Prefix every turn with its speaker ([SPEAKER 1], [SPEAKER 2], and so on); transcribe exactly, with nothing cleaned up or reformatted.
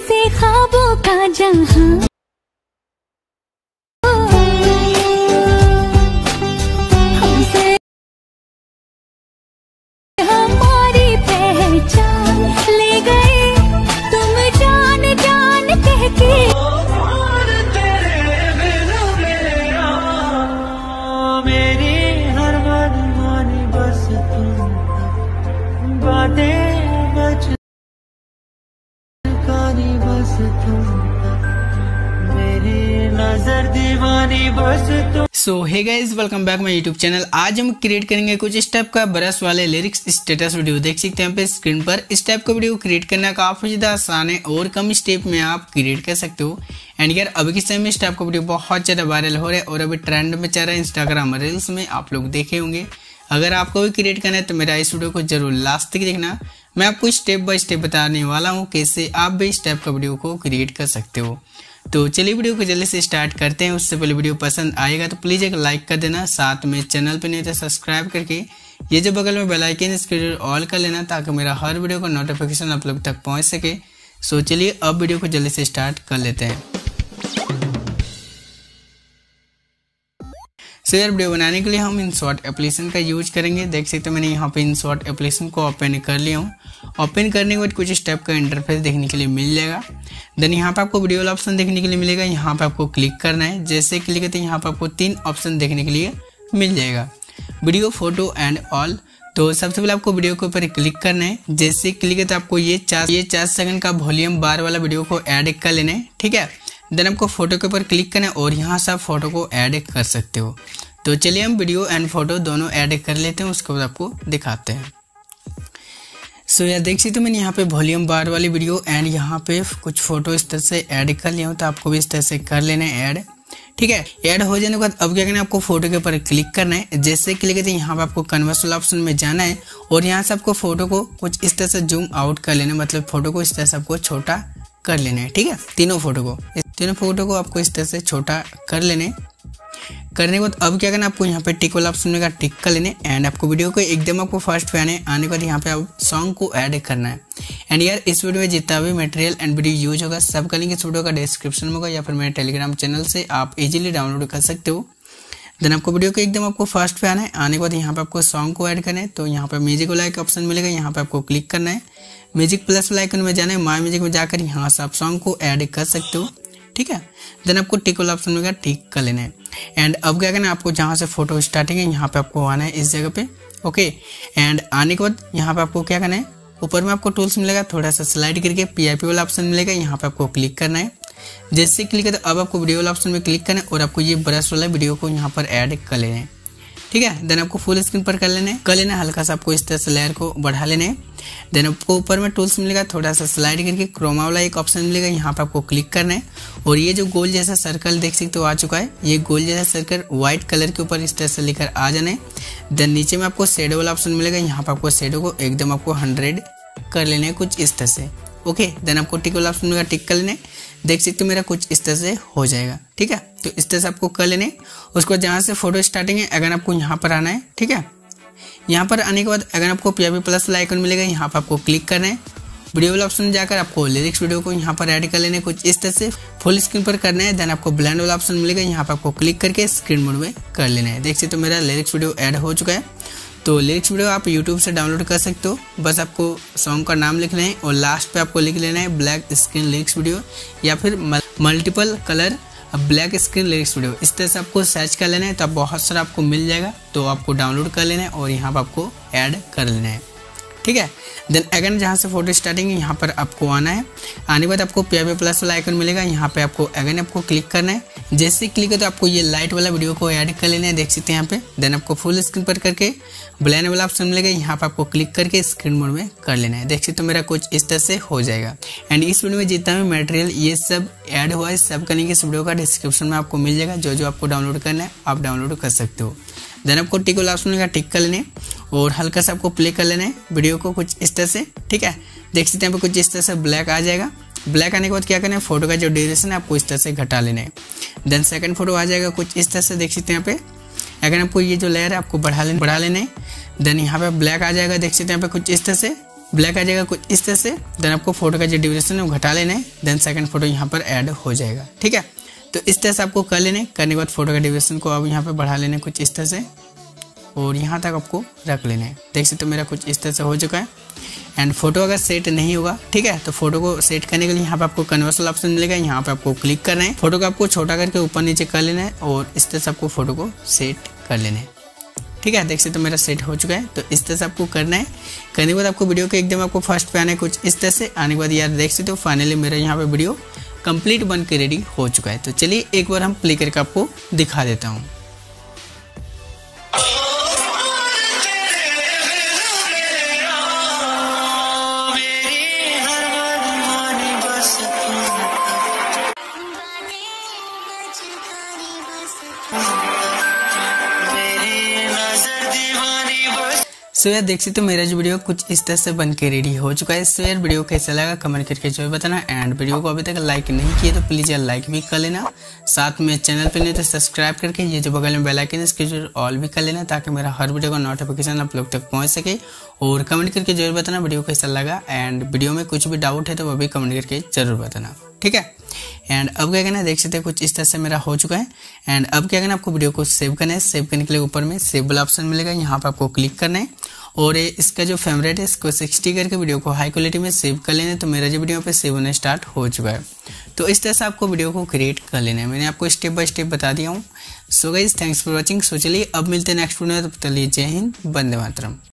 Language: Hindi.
[SPEAKER 1] से ख्वाबों का जहां हमसे हमारी पहचान ले गए तुम जान जान कह के।
[SPEAKER 2] मेरी हर मन मानी बस तुम बातें बच बस तुम मेरी नजर दीवानी बस तुम।
[SPEAKER 3] So hey guys, welcome back my YouTube channel. आज हम क्रिएट करेंगे कुछ इस टाइप का ब्रश वाले लिरिक्स स्टेटस वीडियो। देख सकते हैं यहाँ पे स्क्रीन पर। इस टाइप का वीडियो क्रिएट करना काफी ज्यादा आसान है और कम स्टेप में आप क्रिएट कर सकते हो। एंड यार अभी के समय में इस टाइप का वीडियो बहुत ज्यादा वायरल हो रहा है और अभी ट्रेंड में चल रहा है इंस्टाग्राम रील्स में, आप लोग देखे होंगे। अगर आपको भी क्रिएट करना है तो मेरा इस वीडियो को जरूर लास्ट तक देखना। मैं आपको स्टेप बाय स्टेप बताने वाला हूँ कैसे आप भी इस टाइप का वीडियो को क्रिएट कर सकते हो। तो चलिए वीडियो को जल्दी से स्टार्ट करते हैं। उससे पहले वीडियो पसंद आएगा तो प्लीज एक लाइक कर देना, साथ में चैनल पे नहीं तो सब्सक्राइब करके ये जो बगल में बेल आइकन इसके जरूर ऑल कर लेना ताकि मेरा हर वीडियो का नोटिफिकेशन आप लोग तक पहुंच सके। सो चलिए अब वीडियो को जल्दी से स्टार्ट कर लेते हैं। सो यार वीडियो बनाने के लिए हम InShot एप्लीकेशन का यूज करेंगे। देख सकते हो मैंने यहाँ पे InShot एप्लीकेशन को ओपन कर लिया हूँ। ओपन करने के बाद कुछ स्टेप का इंटरफेस देखने के लिए मिल जाएगा। देन यहाँ पे आपको वीडियो वाला ऑप्शन देखने के लिए मिलेगा। यहाँ पे आपको क्लिक करना है। जैसे क्लिक करते हैं यहाँ पे आपको तीन ऑप्शन देखने के लिए मिल जाएगा, वीडियो, फोटो एंड ऑल। तो सबसे पहले आपको वीडियो के ऊपर क्लिक करना है। जैसे क्लिक करते आपको ये चार ये चार सेकंड का वॉल्यूम बार वाला वीडियो को ऐड कर लेना है, ठीक है। देन आपको फोटो के ऊपर क्लिक करना है और यहाँ से आप फोटो को ऐड कर सकते हो। तो चलिए हम वीडियो एंड फोटो दोनों ऐड कर लेते हैं, उसके बाद आपको दिखाते हैं। सो यार देख सकते हो मैंने यहाँ पे वॉल्यूम बार वाली वीडियो एंड यहाँ पे कुछ फोटो इस तरह से ऐड कर लिया हूँ। तो आपको भी इस तरह से कर लेना है ऐड, ठीक है। ऐड हो जाने के बाद अब क्या करना है, आपको फोटो के ऊपर क्लिक करना है। जैसे क्लिक करते हैं यहाँ पे आपको कन्वर्स वाला ऑप्शन में जाना है और यहाँ से आपको फोटो को कुछ इस तरह से जूम आउट कर लेना है, मतलब फोटो को इस तरह से आपको छोटा कर लेना है, ठीक है। तीनों फोटो को तीनों फोटो को आपको इस तरह से छोटा कर लेने करने के बाद अब क्या करना है, आपको यहाँ पे टिक वाला ऑप्शन में टिक कर लेने एंड आपको वीडियो को एकदम आपको फर्स्ट पे आने आने के बाद यहाँ पे आप सॉन्ग को ऐड करना है। एंड यार इस वीडियो में जितना भी मटेरियल एंड वीडियो यूज होगा सब का लिंक इस वीडियो का डिस्क्रिप्शन में होगा या फिर मेरे टेलीग्राम चैनल से आप इजीली डाउनलोड कर सकते हो। देन आपको वीडियो को एकदम आपको फर्स्ट पे आना है। आने के बाद यहाँ पे आपको सॉन्ग को ऐड करना है। तो यहाँ पे म्यूजिक वाला एक ऑप्शन मिलेगा, यहाँ पे आपको क्लिक करना है। म्यूजिक प्लस वाला आइकन में जाना है, माय म्यूजिक में जाकर यहाँ से आप सॉन्ग को ऐड कर सकते हो, ठीक है। देन आपको टिक वाला ऑप्शन में टिक कर लेना है। एंड अब क्या करना है, आपको जहाँ से फोटो स्टार्टिंग है यहाँ पे आपको आना है इस जगह पे, ओके। एंड आने के बाद यहाँ पे आपको क्या करना है, ऊपर में आपको टूल्स मिलेगा, थोड़ा सा स्लाइड करके पीआईपी वाला ऑप्शन मिलेगा, यहाँ पे आपको क्लिक करना है। जैसे क्लिक करते अब आपको वीडियो वाला ऑप्शन में क्लिक करना है और आपको ये ब्रश वाला वीडियो को यहाँ पर ऐड कर लेना है, ठीक है। देन आपको फुल स्क्रीन पर कर लेना है कर लेना है हल्का सा आपको इस तरह से लेयर को बढ़ा लेना है। देन आपको ऊपर में टूल्स मिलेगा, थोड़ा सा स्लाइड करके क्रोमा वाला एक ऑप्शन मिलेगा, यहाँ पे आपको क्लिक करना है और ये जो गोल जैसा सर्कल देख सकते हो आ चुका है, ये गोल जैसा सर्कल व्हाइट कलर के ऊपर इस तरह से लेकर आ जाना है। देन नीचे में आपको शेडो वाला ऑप्शन मिलेगा, यहाँ पे आपको शेडो को एकदम आपको हंड्रेड कर लेना है कुछ इस तरह से, ओके। देन आपको टिक वाला ऑप्शन मिलेगा, टिक कर लेना है। देख सकते हो मेरा कुछ इस तरह से हो जाएगा, ठीक है। तो इस तरह से आपको कर लेने। उसको जहाँ से फोटो स्टार्टिंग है अगर आपको यहाँ पर आना है, ठीक है। यहाँ पर आने के बाद अगर आपको पीआईपी प्लस वाला आइकन मिलेगा, यहाँ पर आपको क्लिक करना है। वीडियो वाला ऑप्शन में जाकर आपको लिरिक्स वीडियो को यहाँ पर ऐड कर लेना है कुछ इस तरह से, फुल स्क्रीन पर करना है। देन आपको ब्लेंड वाला ऑप्शन मिलेगा, यहाँ पर आपको क्लिक करके स्क्रीन मोड में कर लेना है। देख सकते हो मेरा लिरिक्स वीडियो ऐड हो चुका है। तो लिरिक्स वीडियो आप यूट्यूब से डाउनलोड कर सकते हो। बस आपको सॉन्ग का नाम लिखना है और लास्ट पे आपको लिख लेना है ब्लैक स्क्रीन लिरिक्स वीडियो या फिर multiple colour black screen lyrics video. इस तरह से आपको सर्च कर लेना है तो बहुत सारा आपको मिल जाएगा। तो आपको डाउनलोड कर लेना है और यहाँ पर आपको ऐड कर लेना है, ठीक है। देन अगेन जहाँ से फोटो स्टार्टिंग है यहाँ पर आपको आना है। आने के बाद आपको पीआईपी प्लस वाला आइकन मिलेगा, यहाँ पे आपको अगेन आपको क्लिक करना है। जैसे क्लिक करो तो आपको ये लाइट वाला वीडियो को ऐड कर लेना है, देख सकते हैं यहाँ पे। देन आपको फुल स्क्रीन पर करके ब्लेंड वाला ऑप्शन मिलेगा, यहाँ पे आपको क्लिक करके स्क्रीन मोड में कर लेना है। देख सकते हो मेरा कुछ इस तरह से हो जाएगा। एंड इस वीडियो में जितना भी मटेरियल ये सब ऐड हुआ है सब का लिंक इस वीडियो का डिस्क्रिप्शन में आपको मिल जाएगा। जो जो आपको डाउनलोड करना है आप डाउनलोड कर सकते हो। देन आपको टिक वाला ऑप्शन मिलेगा, टिक कर लेने और हल्का सा आपको प्ले कर लेना है वीडियो को कुछ इस तरह से, ठीक है। देख सकते हैं यहाँ पे कुछ इस तरह से ब्लैक आ जाएगा। ब्लैक आने के बाद क्या करना है, फोटो का जो ड्यूरेशन है आपको इस तरह से घटा लेना है। देन सेकंड फोटो आ जाएगा कुछ इस तरह से, देख सकते हैं यहाँ पे। अगर आपको ये जो लेयर है आपको बढ़ा लेना बढ़ा लेना है। देन यहाँ पे ब्लैक आ जाएगा, देख सकते हैं यहाँ पे कुछ इस तरह से। ब्लैक आ जाएगा कुछ इस तरह से। देन आपको फोटो का जो ड्यूरेशन है वो घटा लेना है। देन सेकंड फोटो यहाँ पर ऐड हो जाएगा, ठीक है। तो इस तरह से आपको कर लेना है। करने के बाद फोटो का ड्यूरेशन को अब यहाँ पे बढ़ा लेना है कुछ इस तरह से, और यहाँ तक आपको रख लेना है। देख सकते हो मेरा कुछ इस तरह से हो चुका है। एंड फोटो अगर सेट नहीं होगा, ठीक है, तो फोटो को सेट करने के लिए यहाँ पे आपको कन्वर्स वाला ऑप्शन मिलेगा, यहाँ पे आपको क्लिक करना है। फोटो को आपको छोटा करके ऊपर नीचे कर लेना है और इस तरह से आपको फोटो को सेट कर लेना है, ठीक है। देख सकते हो मेरा सेट हो चुका है। तो इस तरह से आपको करना है। करने के बाद आपको वीडियो के एकदम आपको फर्स्ट पे आना है कुछ इस तरह से। आने के बाद यार देख सकते हो फाइनली मेरा यहाँ पे वीडियो कंप्लीट बन के रेडी हो चुका है। तो चलिए एक बार हम प्ले करके आपको दिखा देता हूँ। सो यार देख सकते हो मेरा जो वीडियो कुछ इस तरह से बन के रेडी हो चुका है। सो यार वीडियो कैसा लगा कमेंट करके जो बताना। एंड वीडियो को अभी तक लाइक नहीं किए तो प्लीज यार लाइक भी कर लेना। साथ में चैनल पे नहीं तो सब्सक्राइब करके ये जो बगल में बेल आइकन है इसके जरूर ऑल भी कर लेना, ताकि मेरा हर वीडियो का नोटिफिकेशन आप लोग तक पहुंच सके। और कमेंट करके जरूर बताना वीडियो कैसा लगा। एंड वीडियो में कुछ भी डाउट है तो वो भी कमेंट करके जरूर बताना, ठीक है। एंड अब क्या करना है, देख सकते हैं कुछ इस तरह से मेरा हो चुका है। एंड अब क्या करना है, आपको वीडियो को सेव करना है। सेव करने के लिए ऊपर में सेव वाला ऑप्शन मिलेगा, यहाँ पे आपको क्लिक करना है। और इसका जो फ्रेम रेट है इसको सिक्सटी करके वीडियो को हाई क्वालिटी में सेव कर लेना है। तो मेरा जो वीडियो पे सेव होना स्टार्ट हो चुका है। तो इस तरह से आपको वीडियो को क्रिएट कर लेना है। मैंने आपको स्टेप बाय स्टेप बता दिया हूँ। So guys thanks for watching. So चलिए अब मिलते हैं नेक्स्ट वीडियो में। तब तक के लिए जय हिंद, वंदे मातरम।